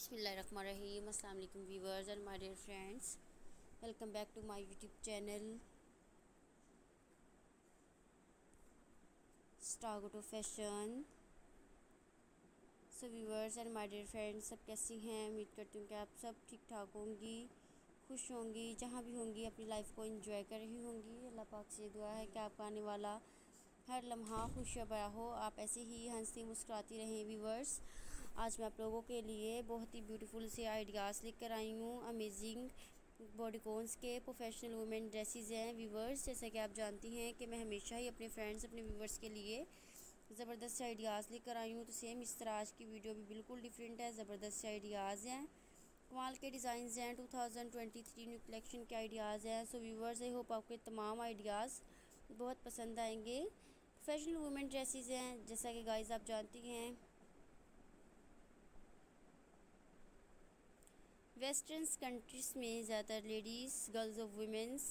बिस्मिल्लाहिर्रहमानिर्रहीम। अस्सलाम वालेकुम viewers and my dear friends, welcome back to my YouTube channel Star Go To Fashion. So viewers and my dear friends, सब कैसी हैं? उम्मीद करती हूँ कि आप सब ठीक ठाक होंगी, खुश होंगी, जहाँ भी होंगी अपनी लाइफ को एंजॉय कर रही होंगी। अल्लाह पाक से दुआ है कि आपका आने वाला हर लम्हा खुशियाँ भरा हो, आप ऐसे ही हंसती मुस्कुराती रहें। व्यूअर्स, आज मैं आप लोगों के लिए बहुत ही ब्यूटीफुल से आइडियाज़ लेकर आई हूँ। अमेजिंग बॉडीकॉन्स के प्रोफेशनल वुमेन ड्रेसेस हैं। व्यूअर्स, जैसा कि आप जानती हैं कि मैं हमेशा ही अपने फ्रेंड्स, अपने व्यूअर्स के लिए ज़बरदस्त से आइडियाज़ लेकर आई हूँ। तो सेम इस तरह आज की वीडियो भी बिल्कुल डिफरेंट है, ज़बरदस्त से आइडियाज़ हैं, कमाल के डिज़ाइंस हैं, 2023 न्यू कलेक्शन के आइडियाज़ हैं। सो व्यूअर्स, आई होप आपको तमाम आइडियाज़ बहुत पसंद आएंगे। प्रोफेशनल वुमेन ड्रेसेस हैं, जैसा कि गाइस आप जानती हैं वेस्टर्न कंट्रीज़ में ज़्यादातर ladies, girls of womens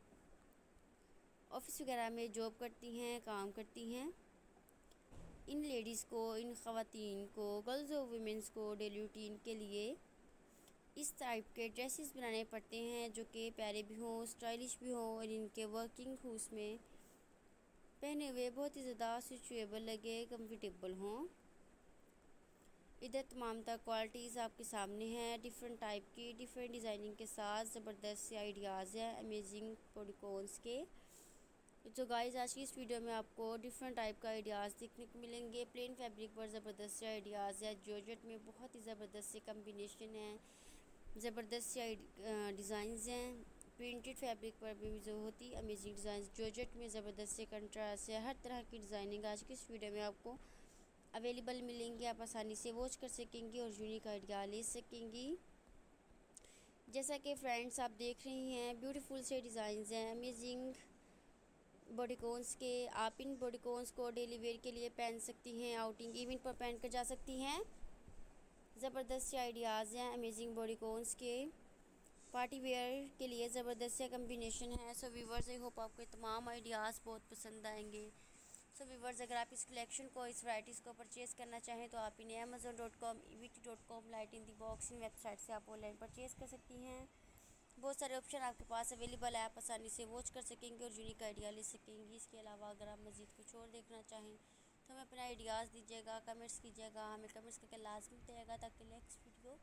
office वगैरह में जॉब करती हैं, काम करती हैं। इन लेडीज़ को, इन ख़वातीन को, गर्ल्स ऑफ वुमेंस को डेली रूटीन के लिए इस टाइप के ड्रेसेस बनाने पड़ते हैं जो कि प्यारे भी हों, स्टाइलिश भी हों और इनके वर्किंग खूस में पहने हुए बहुत ही ज़्यादा सूटेबल लगे, कंफर्टेबल हों। इधर तमाम तरह क्वालिटीज़ आपके सामने हैं, डिफरेंट टाइप की, डिफरेंट डिज़ाइनिंग के साथ ज़बरदस्त से आइडियाज़ हैं अमेजिंग बॉडीकॉन्स के। तो गाइस, आज की इस वीडियो में आपको डिफरेंट टाइप का आइडियाज़ देखने को मिलेंगे। प्लेन फैब्रिक पर ज़बरदस्त से आइडियाज़ है, जॉर्जेट में बहुत ही ज़बरदस्त से कम्बिनेशन है, ज़बरदस्त से डिज़ाइंस हैं। प्रिंटेड फैब्रिक पर भी जो होती अमेजिंग डिज़ाइन, जॉर्जेट में ज़बरदस्त से कंट्रास्ट है, हर तरह की डिज़ाइनिंग आज की इस वीडियो में आपको अवेलेबल मिलेंगी। आप आसानी से वॉच कर सकेंगी और यूनिक आइडिया ले सकेंगी। जैसा कि फ्रेंड्स आप देख रही हैं, ब्यूटीफुल से डिज़ाइंस हैं अमेजिंग बॉडीकॉन्स के। आप इन बॉडीकॉन्स को डेली वेयर के लिए पहन सकती हैं, आउटिंग इवेंट पर पहन कर जा सकती हैं। ज़बरदस्त से आइडियाज़ हैं अमेजिंग बॉडीकॉन्स के, पार्टी वेयर के लिए ज़बरदस्त से कम्बिनेशन है। सो व्यूअर्स, आई होप आपको तमाम आइडियाज़ बहुत पसंद आएंगे। सो व्यूअर्स, अगर आप इस कलेक्शन को, इस वैराइटीज़ को परचेज़ करना चाहें तो आप इन्हें amazon.com, evt.com, Light In The Box, इन वेबसाइट से आप ऑनलाइन परचेज़ कर सकती हैं। बहुत सारे ऑप्शन आपके पास अवेलेबल है, आप आसानी से वॉच कर सकेंगे और यूनिक आइडिया ले सकेंगी। इसके अलावा अगर आप मज़ीद कुछ और देखना चाहें तो हमें अपना आइडियाज़ दीजिएगा, कमेंट्स कीजिएगा, हमें कमेंट्स करके लाजमी बताइएगा ताकि नेक्स्ट वीडियो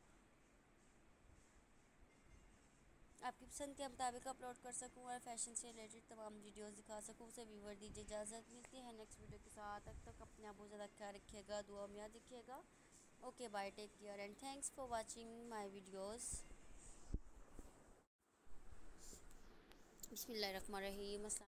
आपकी पसंद के मुताबिक अपलोड कर सकूं और फैशन से रिलेटेड तमाम वीडियोस दिखा सकूं। उसे व्यूवर दीजिए इजाज़त। मिलती है नेक्स्ट वीडियो के साथ, तब तक अपने आप बहुत ज़्यादा ख्याल रखिएगा, दुआ में याद रखिएगा। Okay bye, take care and thanks for watching my videos. बिस्मिल्लाहिर्रहमानिर्रहीम।